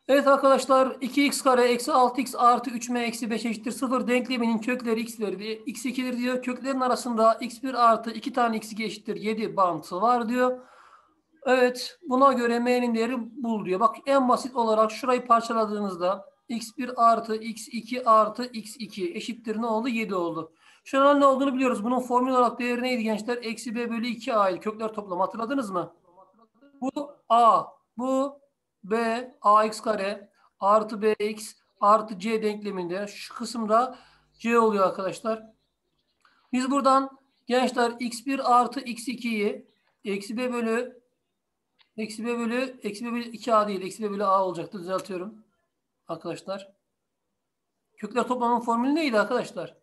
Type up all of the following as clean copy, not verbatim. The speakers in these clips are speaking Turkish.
Evet arkadaşlar 2x kare eksi 6x artı 3m eksi 5 eşittir 0 denkleminin kökleri x verdi. X2'dir diyor. Köklerin arasında x1 artı 2 tane x2 eşittir 7 bağıntısı var diyor. Evet buna göre m'nin değeri bul diyor. Bak en basit olarak şurayı parçaladığınızda x1 artı x2 artı x2 eşittir ne oldu? 7 oldu. Şuranın ne olduğunu biliyoruz. Bunun formül olarak değeri neydi gençler? Eksi b bölü 2a. Kökler toplamı hatırladınız mı? Bu A. Bu B. AX kare artı BX artı C denkleminde. Şu kısımda C oluyor arkadaşlar. Biz buradan gençler x1 artı x2'yi eksi b bölü eksi b bölü 2a değil. Eksi b bölü a olacaktı. Düzeltiyorum arkadaşlar. Kökler toplamının formülü neydi arkadaşlar?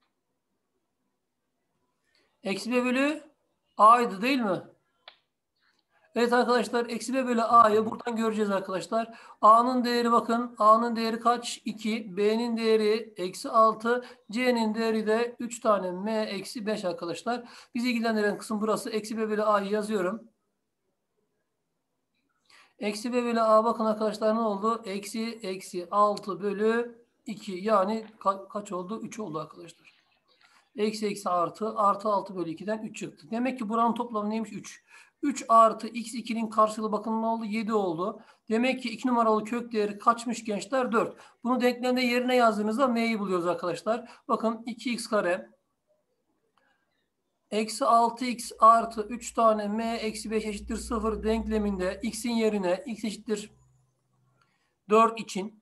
Eksi b bölü a'ydı değil mi? Evet arkadaşlar eksi b bölü a'yı buradan göreceğiz arkadaşlar. A'nın değeri bakın. A'nın değeri kaç? 2. B'nin değeri eksi 6. C'nin değeri de 3 tane m eksi 5 arkadaşlar. Bizi ilgilendiren kısım burası. Eksi b bölü a'yı yazıyorum. Eksi b bölü a bakın arkadaşlar ne oldu? Eksi 6 bölü 2. Yani kaç oldu? 3 oldu arkadaşlar. Eksi artı 6 bölü 2'den 3 çıktı. Demek ki buranın toplamı neymiş? 3. 3 artı x2'nin karşılığı bakın ne oldu? 7 oldu. Demek ki 2 numaralı kök değeri kaçmış gençler? 4. Bunu denklemde yerine yazdığınızda m'yi buluyoruz arkadaşlar. Bakın 2x kare eksi 6x artı 3 tane m eksi 5 eşittir 0 denkleminde x'in yerine x eşittir 4 için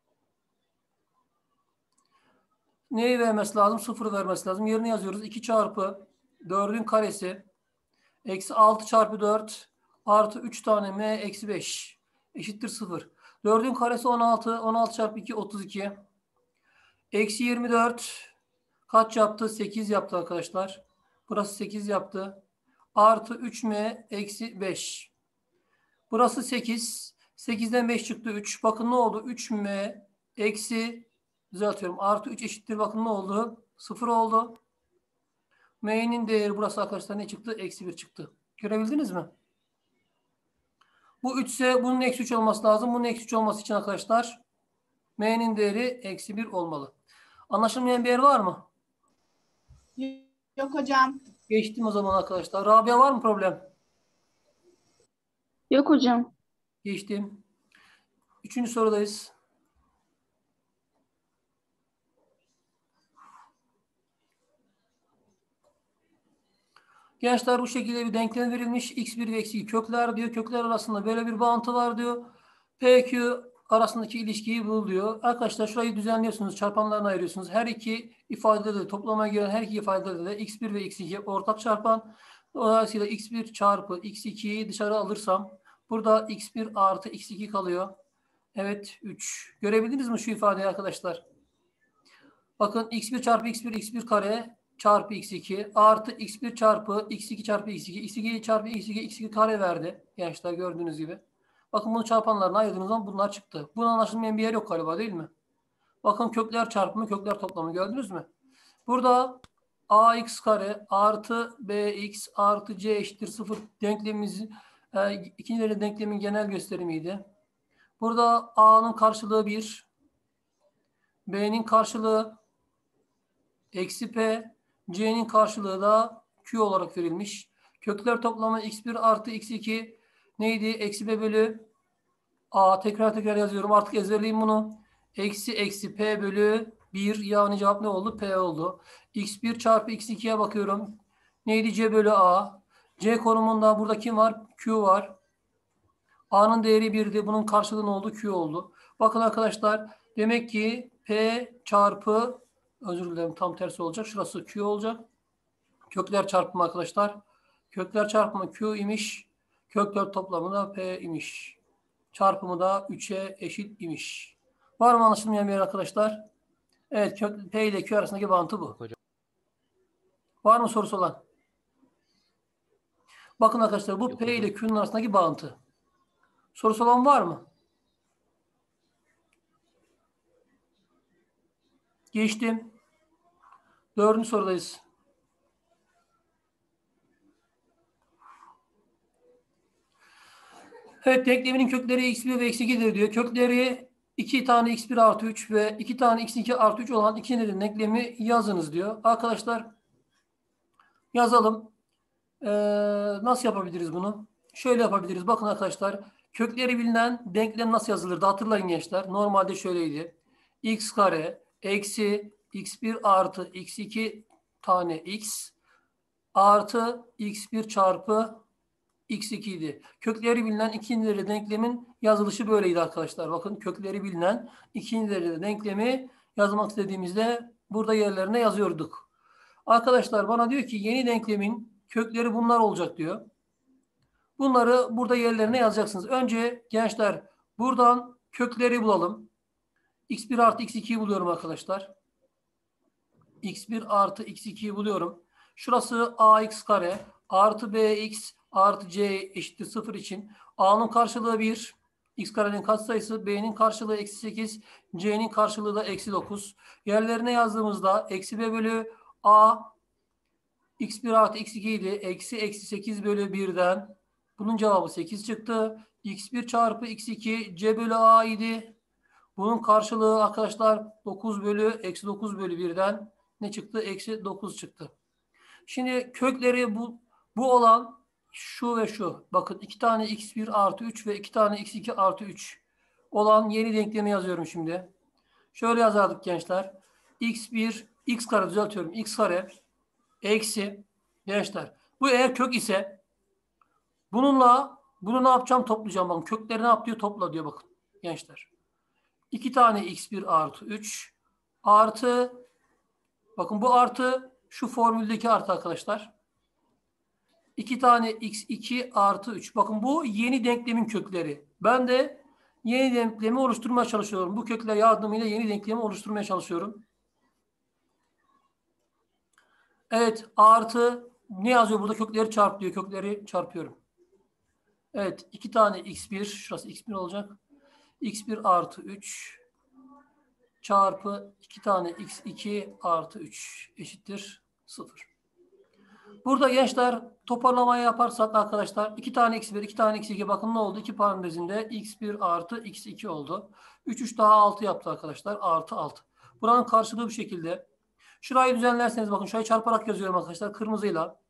neyi vermesi lazım? 0 vermesi lazım. Yerine yazıyoruz. 2 çarpı 4'ün karesi eksi 6 çarpı 4 artı 3 tane m eksi 5 eşittir 0. 4'ün karesi 16. 16 çarpı 2 32. Eksi 24 kaç yaptı? 8 yaptı arkadaşlar. Burası 8 yaptı. Artı 3m eksi 5. Burası 8. 8'den 5 çıktı 3. Bakın ne oldu? 3m eksi düzeltiyorum. Artı 3 eşittir. Bakın ne oldu? 0 oldu. M'nin değeri burası arkadaşlar ne çıktı? Eksi 1 çıktı. Görebildiniz mi? Bu 3 ise bunun eksi 3 olması lazım. Bunun eksi 3 olması için arkadaşlar m'nin değeri eksi 1 olmalı. Anlaşılmayan bir yer var mı? Yok hocam. Geçtim o zaman arkadaşlar. Rabia var mı problem? Yok hocam. Geçtim. Üçüncü sorudayız. Gençler bu şekilde bir denklem verilmiş. X1 ve X2 kökler diyor. Kökler arasında böyle bir bağıntı var diyor. PQ arasındaki ilişkiyi bul diyor. Arkadaşlar şurayı düzenliyorsunuz. Çarpanlarını ayırıyorsunuz. Her iki ifadede de toplamaya giren her iki ifadede de X1 ve X2 ortak çarpan. Dolayısıyla X1 çarpı X2'yi dışarı alırsam burada X1 artı X2 kalıyor. Evet 3. Görebildiniz mi şu ifadeyi arkadaşlar? Bakın x1 çarpı x1 kare çarpı x2 artı x1 çarpı x2 çarpı x2 x2 çarpı x2 kare verdi. Gençler gördüğünüz gibi. Bakın bunu çarpanlarına ayırdığınız zaman bunlar çıktı. Bunun anlaşılmayan bir yer yok galiba değil mi? Bakın kökler çarpımı kökler toplamı gördünüz mü? Burada ax kare artı bx artı c eşittir 0 denklemimizin ikinci denklemin genel gösterimiydi. Burada a'nın karşılığı 1, b'nin karşılığı eksi p, c'nin karşılığı da q olarak verilmiş. Kökler toplamı x1 artı x2 neydi? Eksi b bölü a. Tekrar yazıyorum. Artık ezberleyin bunu. Eksi p bölü 1. Yani cevap ne oldu? P oldu. x1 çarpı x2'ye bakıyorum. Neydi? C bölü a. C konumunda burada kim var? Q var. A'nın değeri 1'di. Bunun karşılığı ne oldu? Q oldu. Bakın arkadaşlar. Demek ki P çarpı özür dilerim tam tersi olacak. Şurası Q olacak. Kökler çarpımı arkadaşlar. Kökler çarpımı Q imiş. Kökler toplamı da P imiş. Çarpımı da 3'e eşit imiş. Var mı anlaşılmayan bir yer arkadaşlar? Evet P ile Q arasındaki bağıntı bu. Hocam. Var mı sorusu olan? Bakın arkadaşlar bu Yok P ile hocam. Q'nun arasındaki bağıntı. Sorusu olan var mı? Geçtim. Dördüncü sorudayız. Evet, denkleminin kökleri x1 ve x2'dir diyor. Kökleri 2 tane x1 artı 3 ve 2 tane x2 artı 3 olan iki denklemi yazınız diyor. Arkadaşlar yazalım. Nasıl yapabiliriz bunu? Şöyle yapabiliriz. Bakın arkadaşlar, kökleri bilinen denklem nasıl yazılırdı? Hatırlayın gençler. Normalde şöyleydi. X kare eksi x1 artı x2 tane x artı x1 çarpı x2 idi. Kökleri bilinen ikinci derece denklemin yazılışı böyleydi arkadaşlar. Bakın, kökleri bilinen ikinci derece denklemi yazmak istediğimizde burada yerlerine yazıyorduk. Arkadaşlar bana diyor ki yeni denklemin kökleri bunlar olacak diyor. Bunları burada yerlerine yazacaksınız. Önce gençler buradan kökleri bulalım. x1 artı x2'yi buluyorum arkadaşlar. x1 artı x2'yi buluyorum. Şurası ax kare artı bx artı c eşittir 0 için a'nın karşılığı 1, x karenin katsayısı, b'nin karşılığı eksi 8, c'nin karşılığı da eksi 9. Yerlerine yazdığımızda eksi b bölü a x1 artı x2 idi. Eksi 8 bölü 1'den bunun cevabı 8 çıktı. x1 çarpı x2 c bölü a idi. Bunun karşılığı arkadaşlar 9 bölü eksi 9 bölü 1'den ne çıktı? Eksi 9 çıktı. Şimdi kökleri bu olan şu ve şu. Bakın 2 tane x1 artı 3 ve 2 tane x2 artı 3 olan yeni denklemi yazıyorum şimdi. Şöyle yazardık gençler. x1 x kare düzeltiyorum. X kare eksi gençler. Bu eğer kök ise bununla bunu ne yapacağım? Toplayacağım. Bakın kökleri ne yap diyor? Topla diyor bakın gençler. 2 tane x1 artı 3 artı, bakın bu artı şu formüldeki artı arkadaşlar. 2 tane x2 artı 3. Bakın bu yeni denklemin kökleri. Ben de yeni denklemi oluşturmaya çalışıyorum. Bu kökler yardımıyla yeni denklemi oluşturmaya çalışıyorum. Evet, artı ne yazıyor burada? Kökleri çarp diyor. Kökleri çarpıyorum. Evet, 2 tane x1, şurası x1 olacak. x1 artı 3 çarpı 2 tane x2 artı 3 eşittir 0. Burada gençler toparlamayı yaparsak arkadaşlar 2 tane x1, 2 tane x2, bakın ne oldu? 2 parantezinde x1 artı x2 oldu. 3 daha 6 yaptı arkadaşlar. Artı 6. Buranın karşılığı bu şekilde. Şurayı düzenlerseniz bakın, şurayı çarparak yazıyorum arkadaşlar kırmızıyla.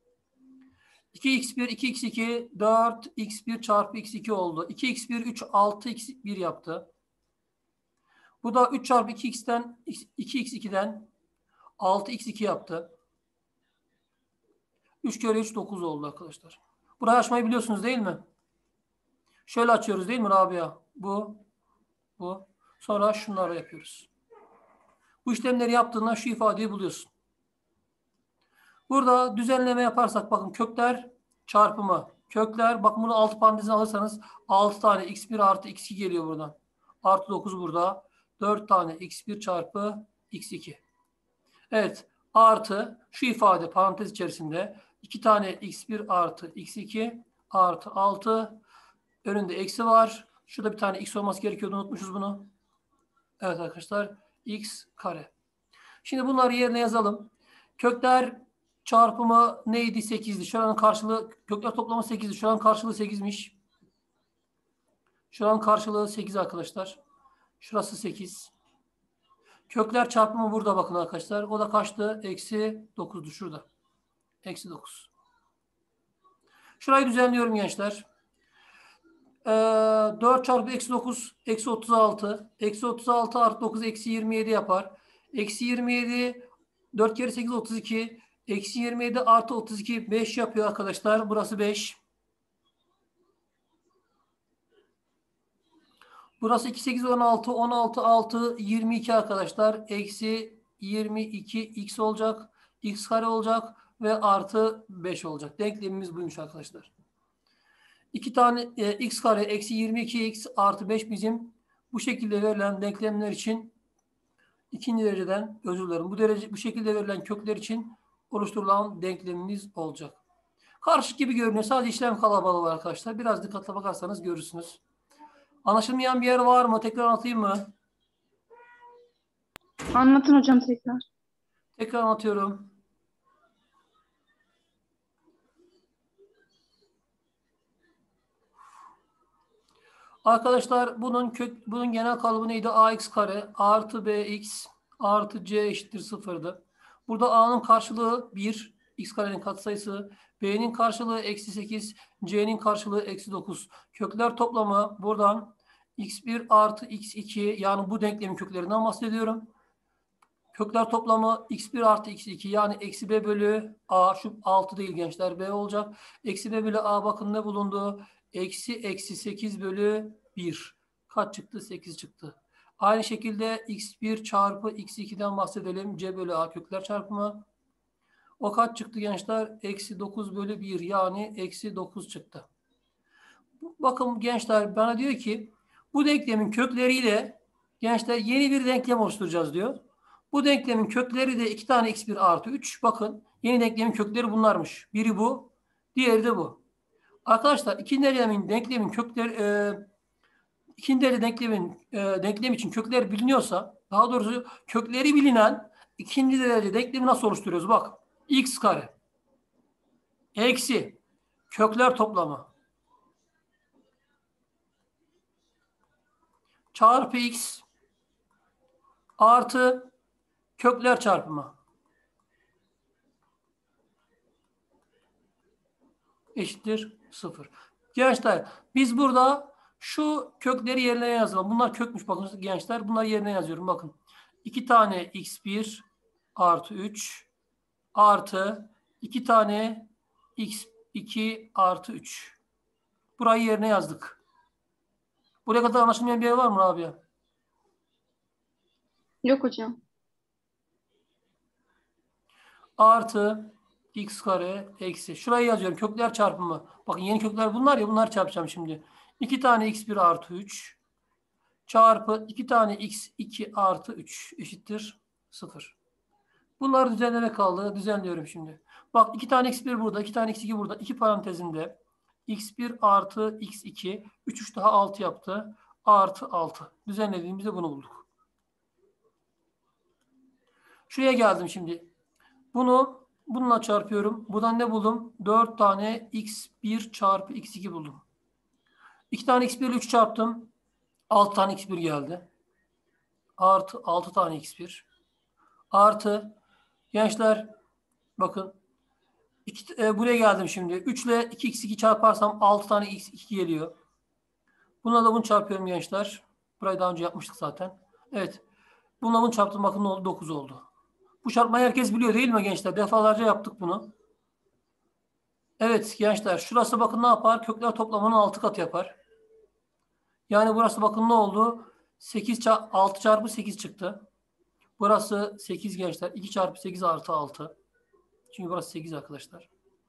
2x1, 2x2, 4x1 çarpı x2 oldu. 2x1, 3, 6x1 yaptı. Bu da 3 çarpı 2x'ten 2x2'den 6x2 yaptı. 3 kere 3 9 oldu arkadaşlar. Burayı açmayı biliyorsunuz değil mi? Şöyle açıyoruz değil mi Rabia? Bu. Sonra şunları yapıyoruz. Bu işlemleri yaptığında şu ifadeyi buluyorsun. Burada düzenleme yaparsak bakın, kökler çarpımı. Kökler, bakın bunu 6 parantezine alırsanız 6 tane x1 artı x2 geliyor buradan. Artı 9 burada. 4 tane x1 çarpı x2. Evet. Artı şu ifade parantez içerisinde 2 tane x1 artı x2 artı 6. Önünde eksi var. Şurada bir tane x olması gerekiyordu. Unutmuşuz bunu. Evet arkadaşlar. X kare. Şimdi bunları yerine yazalım. Kökler çarpımı neydi? 8'di. Şuranın karşılığı, kökler toplamı 8'di. Şuranın karşılığı 8'miş. Şuranın karşılığı 8 arkadaşlar. Şurası 8. Kökler çarpımı burada bakın arkadaşlar. O da kaçtı? Eksi 9'du şurada. Eksi 9. Şurayı düzenliyorum gençler. 4 çarpı eksi 9 eksi 36. Eksi 36 artı 9 eksi 27 yapar. Eksi 27 4 kere 8 32. Eksi 27 artı 32 5 yapıyor arkadaşlar. Burası 5. Burası 2 8 16 16 6 22 arkadaşlar. Eksi 22 x olacak. X kare olacak ve artı 5 olacak. Denklemimiz buymuş arkadaşlar. 2 tane x kare eksi 22x artı 5 bizim bu şekilde verilen denklemler için ikinci dereceden, özür dilerim, bu şekilde verilen kökler için oluşturulan denklemimiz olacak. Karışık gibi görünüyor. Sadece işlem kalabalığı var arkadaşlar. Biraz dikkatli bakarsanız görürsünüz. Anlaşılmayan bir yer var mı? Tekrar anlatayım mı? Anlatın hocam tekrar. Tekrar anlatıyorum. Arkadaşlar bunun genel kalıbı neydi? Ax kare artı bx artı c eşittir 0'dı. Burada a'nın karşılığı 1, x karenin katsayısı, b'nin karşılığı eksi 8, c'nin karşılığı eksi 9. Kökler toplamı buradan x1 artı x2, yani bu denklemin köklerinden bahsediyorum. Kökler toplamı x1 artı x2, yani eksi b bölü a, şu 6 değil gençler, b olacak. Eksi b bölü a, bakın ne bulundu? Eksi 8 bölü 1. Kaç çıktı? 8 çıktı. Aynı şekilde x1 çarpı x2'den bahsedelim. C bölü a kökler çarpımı. O kaç çıktı gençler? Eksi 9 bölü 1, yani eksi 9 çıktı. Bakın gençler, bana diyor ki bu denklemin kökleriyle gençler yeni bir denklem oluşturacağız diyor. Bu denklemin kökleri de 2 tane x1 artı 3. Bakın yeni denklemin kökleri bunlarmış. Biri bu, diğeri de bu. Arkadaşlar ikinci dereceli denklemin kökleri denklem için kökler biliniyorsa, daha doğrusu kökleri bilinen ikinci derece denklemi nasıl oluşturuyoruz? Bak, x kare eksi kökler toplamı çarpı x artı kökler çarpımı eşittir 0. Gençler, biz burada şu kökleri yerine yazalım. Bunlar kökmüş, bakın gençler. Bunları yerine yazıyorum. Bakın. 2 tane x1 artı 3 artı 2 tane x2 artı 3. Burayı yerine yazdık. Buraya kadar anlaşılmayan bir yer var mı abi? Yok hocam. Artı x kare eksi. Şurayı yazıyorum. Kökler çarpımı. Bakın yeni kökler bunlar ya. Bunları çarpacağım şimdi. 2 tane x1 artı 3 çarpı 2 tane x2 artı 3 eşittir 0. Bunları düzenleme kaldı. Düzenliyorum şimdi. Bak, 2 tane x1 burada. 2 tane x2 burada. 2 parantezinde x1 artı x2. 3 daha 6 yaptı. Artı 6. Düzenlediğimizde bunu bulduk. Şuraya geldim şimdi. Bunu bununla çarpıyorum. Buradan ne buldum? 4 tane x1 çarpı x2 buldum. 2 tane x1 ile 3 çarptım. 6 tane x1 geldi. Artı 6 tane x1. Artı gençler bakın buraya geldim şimdi. 3 ile 2x2 çarparsam 6 tane x2 geliyor. Bununla da bunu çarpıyorum gençler. Burayı daha önce yapmıştık zaten. Evet. Bununla bunu çarptım. Bakın ne oldu? 9 oldu. Bu çarpmayı herkes biliyor değil mi gençler? Defalarca yaptık bunu. Evet gençler. Şurası bakın ne yapar? Kökler toplamının 6 katı yapar. Yani burası bakın ne oldu? 6 çarpı 8 çıktı. Burası 8 gençler. 2 çarpı 8 artı 6. Çünkü burası 8 arkadaşlar.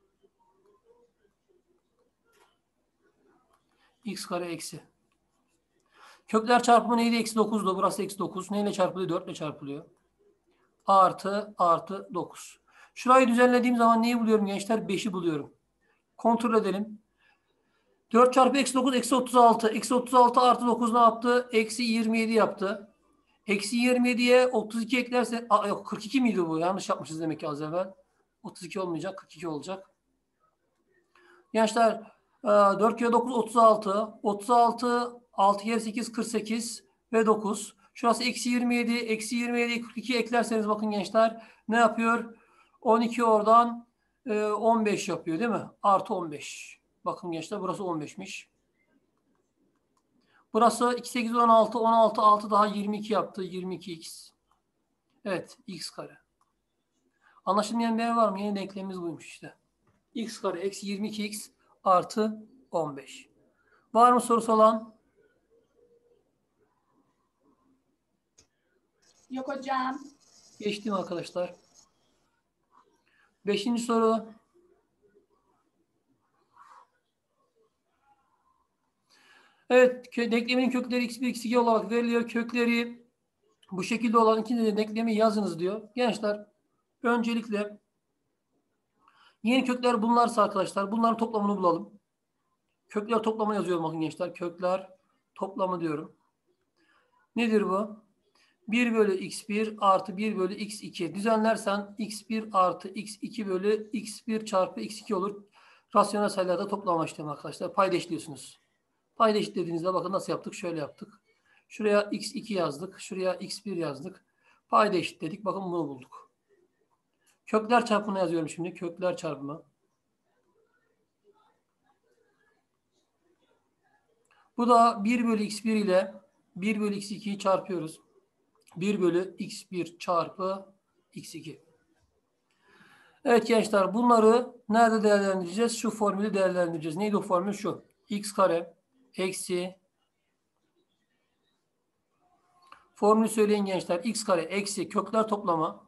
X kare eksi. Kökler çarpımı neydi? Eksi 9'du. Burası eksi 9. Neyle çarpılıyor? 4 ile çarpılıyor. Artı 9. Şurayı düzenlediğim zaman neyi buluyorum gençler? 5'i buluyorum. Kontrol edelim. 4 çarpı eksi 9 eksi 36. Eksi 36 artı 9 ne yaptı? Eksi 27 yaptı. Eksi 27'ye 32 eklerse... yok, 42 miydi bu? Yanlış yapmışız demek ki az evvel. 32 olmayacak. 42 olacak. Gençler 4 kere 9 36. 36 6 kere 8 48 ve 9. Şurası eksi 27. Eksi 27'yi 42 eklerseniz bakın gençler ne yapıyor? 12 oradan 15 yapıyor değil mi? Artı 15. Bakın gençler burası 15'miş. Burası 2 8 16. 16 6 daha 22 yaptı. 22x. Evet, x kare. Anlaşılmayan bir yer var mı? Yeni denklemimiz buymuş işte. X kare eksi 22x artı 15. Var mı sorusu olan? Yok hocam. Geçtim arkadaşlar. 5. soru. Evet, denklemin kökleri x1, x2 olarak veriliyor. Kökleri bu şekilde olan ikinci denklemi yazınız diyor. Gençler, öncelikle yeni kökler bunlarsa arkadaşlar bunların toplamını bulalım. Kökler toplamını yazıyorum bakın gençler. Kökler toplamı diyorum. Nedir bu? 1 bölü x1 artı 1 bölü x2. Düzenlersen x1 artı x2 bölü x1 çarpı x2 olur. Rasyonel sayılarda toplama işlemi arkadaşlar. Payda işliyorsunuz. Payda eşitlediğinizde bakın nasıl yaptık? Şöyle yaptık. Şuraya x2 yazdık. Şuraya x1 yazdık. Payda eşitledik. Bakın bunu bulduk. Kökler çarpımını yazıyorum şimdi. Kökler çarpımı. Bu da 1 bölü x1 ile 1 bölü x2'yi çarpıyoruz. 1 bölü x1 çarpı x2. Evet gençler, bunları nerede değerlendireceğiz? Şu formülü değerlendireceğiz. Neydi o formül? Şu. X kare eksi, formülü söyleyin gençler. X kare eksi kökler toplamı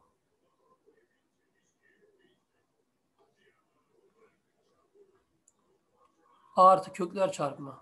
artı kökler çarpımı.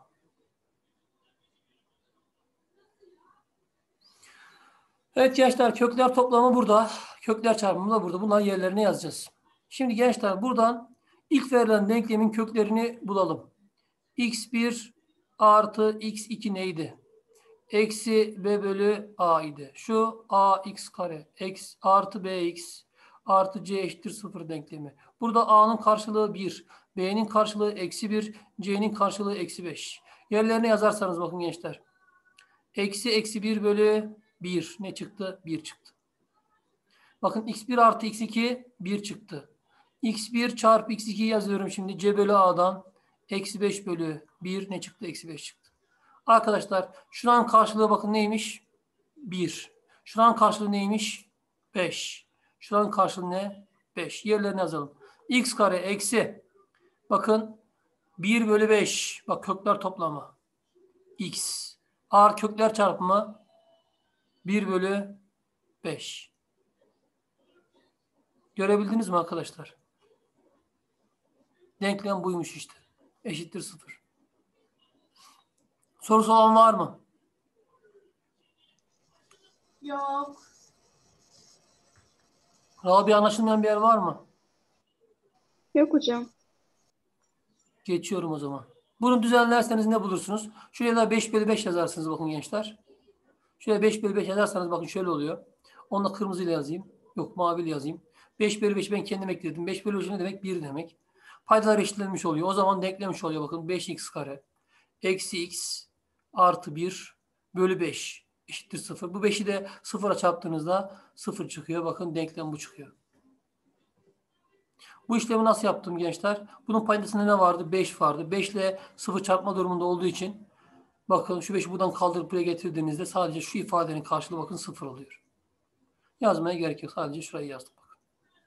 Evet gençler, kökler toplamı burada. Kökler çarpımı da burada. Bunların yerlerine yazacağız. Şimdi gençler, buradan ilk verilen denklemin köklerini bulalım. x1 artı x2 neydi? Eksi b bölü a idi. Şu ax kare x artı bx artı c eşittir 0 denklemi. Burada a'nın karşılığı 1, b'nin karşılığı eksi 1, c'nin karşılığı eksi 5. Yerlerine yazarsanız bakın gençler. Eksi 1 bölü 1 ne çıktı? 1 çıktı. Bakın x1 artı x2 1 çıktı. x1 çarpı x2 yazıyorum şimdi. C bölü a'dan eksi 5 bölü 1 ne çıktı? Eksi 5 çıktı. Arkadaşlar şuranın karşılığı bakın neymiş? 1. Şuranın karşılığı neymiş? 5. Şuranın karşılığı ne? 5. Yerlerine yazalım. X kare eksi. Bakın 1 bölü 5. Bak kökler toplamı. X. Artı kökler çarpımı 1 bölü 5. Görebildiniz mi arkadaşlar? Denklem buymuş işte. Eşittir 0. Sorusu olan var mı? Yok. Rabia, anlaşılmayan bir yer var mı? Yok hocam. Geçiyorum o zaman. Bunu düzenlerseniz ne bulursunuz? Şuraya da 5 bölü 5 yazarsınız bakın gençler. Şuraya 5 bölü 5 yazarsanız bakın şöyle oluyor. Onu da kırmızıyla yazayım. Yok, maviyle yazayım. 5 bölü 5 ben kendim ekledim. 5 bölü 5 ne demek? 1 demek. Paydalar eşitlenmiş oluyor. O zaman denklemiş oluyor bakın. 5x kare eksi x artı 1 bölü 5 eşittir 0. Bu 5'i de 0'a çarptığınızda 0 çıkıyor. Bakın denklem bu çıkıyor. Bu işlemi nasıl yaptım gençler? Bunun paydasında ne vardı? 5 vardı. 5 ile 0 çarpma durumunda olduğu için bakın şu 5'i buradan kaldırıp buraya getirdiğinizde sadece şu ifadenin karşılığı bakın 0 oluyor. Yazmaya gerek yok. Sadece şurayı yazdım. Bakın.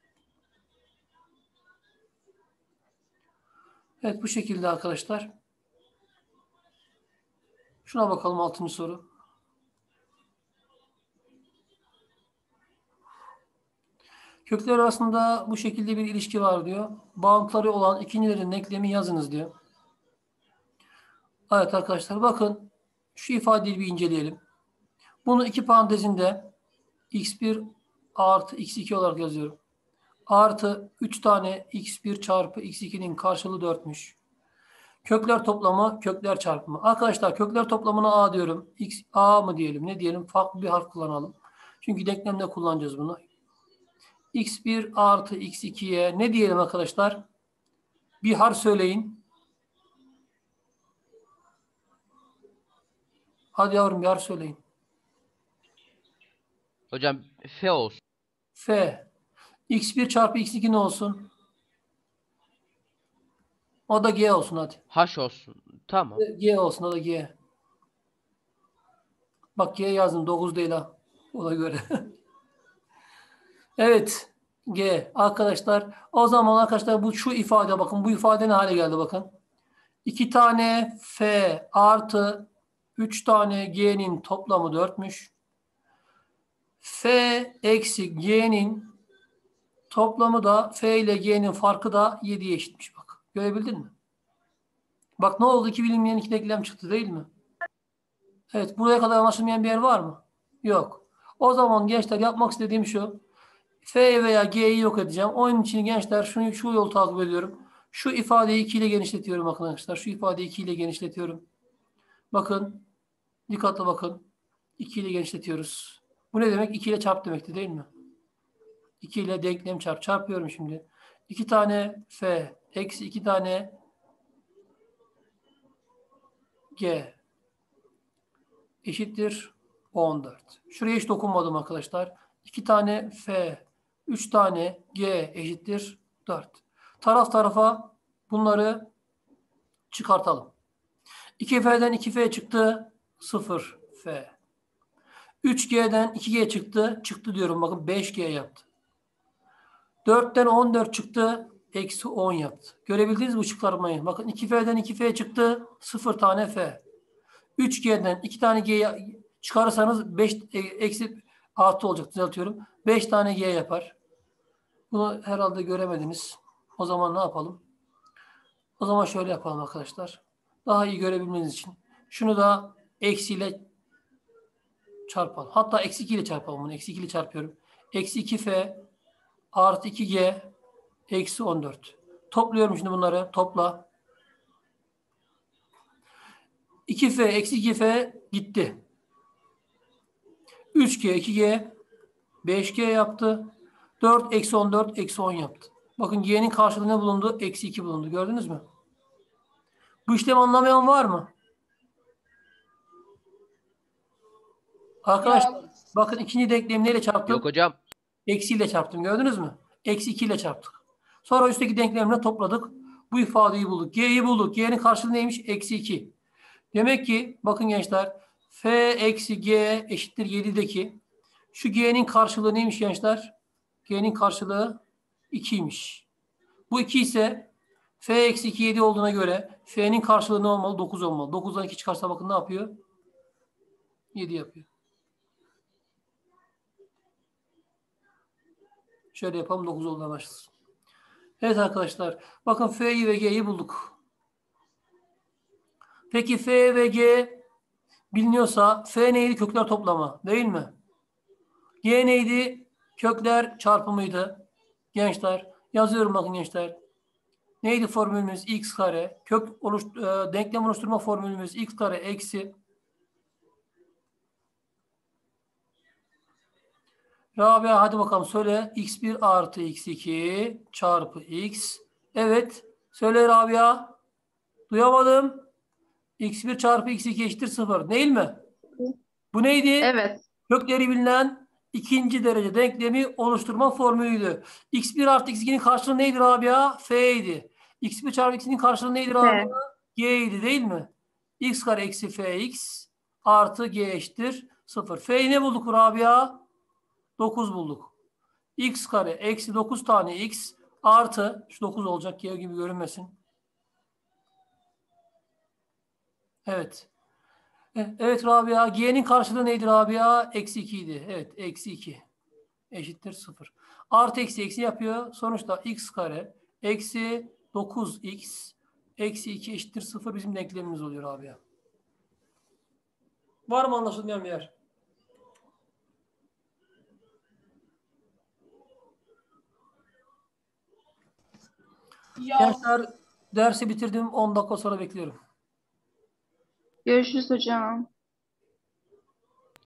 Evet, bu şekilde arkadaşlar. Şuna bakalım, 6. soru. Kökler arasında bu şekilde bir ilişki var diyor. Bağıntıları olan ikincilerin denklemi yazınız diyor. Evet arkadaşlar, bakın şu ifadeyi bir inceleyelim. Bunu iki parantezinde x1 artı x2 olarak yazıyorum. Artı 3 tane x1 çarpı x2'nin karşılığı 4'müş. Kökler toplamı, kökler çarpımı. Arkadaşlar kökler toplamına a diyorum. X, a mı diyelim, ne diyelim? Farklı bir harf kullanalım. Çünkü denklemde kullanacağız bunu. x1 artı x2'ye ne diyelim arkadaşlar? Bir harf söyleyin. Hadi yavrum, bir harf söyleyin. Hocam F olsun. F. x1 çarpı x2 ne olsun? O da g olsun hadi. H olsun. Tamam. G olsun, o da g. Bak g yazdım, 9 değil ha. Ona göre. Evet. G. Arkadaşlar o zaman arkadaşlar bu şu ifade bakın. Bu ifade ne hale geldi bakın. 2 tane F artı 3 tane G'nin toplamı 4'müş. F eksi G'nin toplamı da F ile G'nin farkı da 7'ye eşitmiş bak. Görebildin mi? Bak ne oldu? İki bilinmeyen iki denklem çıktı değil mi? Evet. Buraya kadar anlaşılmayan bir yer var mı? Yok. O zaman gençler yapmak istediğim şu. F veya G'yi yok edeceğim. Onun için gençler şu yolu takip ediyorum. Şu ifadeyi 2 ile genişletiyorum arkadaşlar. Şu ifadeyi 2 ile genişletiyorum. Bakın. Dikkatli bakın. 2 ile genişletiyoruz. Bu ne demek? 2 ile çarp demekti değil mi? 2 ile denklem çarp. Çarpıyorum şimdi. 2 tane F eksi 2 tane G eşittir 14. Şuraya hiç dokunmadım arkadaşlar. 2 tane F, 3 tane G eşittir 4. Taraf tarafa bunları çıkartalım. 2F'den 2F çıktı. 0F. 3G'den 2G çıktı. Çıktı diyorum. Bakın 5G yaptı. 4'ten 14 çıktı. Eksi 10 yaptı. Görebildiniz mi bu çıkarmayı? Bakın 2F'den 2F çıktı. 0 tane F. 3G'den 2 tane G çıkarırsanız 5 eksi artı olacak. Düzeltiyorum. 5 tane G yapar. Bunu herhalde göremediniz. O zaman ne yapalım? O zaman şöyle yapalım arkadaşlar. Daha iyi görebilmeniz için. Şunu da eksiyle çarpalım. Hatta eksi 2 ile çarpalım bunu. Eksi 2 ile çarpıyorum. Eksi 2F artı 2G eksi 14. Topluyorum şimdi bunları. Topla. 2F eksi 2F gitti. 3G 2G 5G yaptı. 4 eksi 14 eksi 10 yaptı. Bakın G'nin karşılığı ne bulundu? Eksi 2 bulundu. Gördünüz mü? Bu işlemi anlamayan var mı? Arkadaşlar bakın ikinci denklemi neyle çarptım? Yok hocam. Eksiyle çarptım. Gördünüz mü? Eksi 2 ile çarptık. Sonra üstteki denklemle topladık. Bu ifadeyi bulduk. G'yi bulduk. G'nin karşılığı neymiş? Eksi 2. Demek ki bakın gençler F eksi G eşittir 7'deki şu G'nin karşılığı neymiş gençler? G'nin karşılığı 2'ymiş. Bu 2 ise F eksi 2 7 olduğuna göre F'nin karşılığı ne olmalı? 9 olmalı. 9'dan 2 çıkarsa bakın ne yapıyor? 7 yapıyor. Şöyle yapalım 9 olduğuna başlasın. Evet arkadaşlar. Bakın F'yi ve G'yi bulduk. Peki F ve G biliniyorsa F neydi? Kökler toplamı. Değil mi? G neydi? Kökler çarpımıydı. Gençler. Yazıyorum bakın gençler. Neydi formülümüz? X kare. Denklem oluşturma formülümüz x kare eksi. Rabia hadi bakalım söyle. X1 artı x2 çarpı x. Evet. Söyle Rabia. Duyamadım. X1 çarpı x2 eşittir 0. Değil mi? Bu neydi? Evet. Kökleri bilinen ikinci derece denklemi oluşturma formülüydü. X1 artı x2'nin karşılığı neydi Rabia? F idi. X1 çarpı x'inin karşılığı neydi Rabia? F. G idi değil mi? X kare eksi fx artı g eşittir 0. F'yi ne bulduk Rabia? 9 bulduk. X kare eksi 9 tane x artı şu 9 olacak G gibi görünmesin. Evet. Evet Rabia. G'nin karşılığı neydi Rabia? Eksi 2 idi. Evet. Eksi 2 eşittir 0. Artı eksi eksi yapıyor. Sonuçta x kare eksi 9x eksi 2 eşittir 0 bizim denklemimiz oluyor Rabia. Var mı anlaşılmayan bir yer? Gençler dersi bitirdim. 10 dakika sonra bekliyorum. Görüşürüz hocam.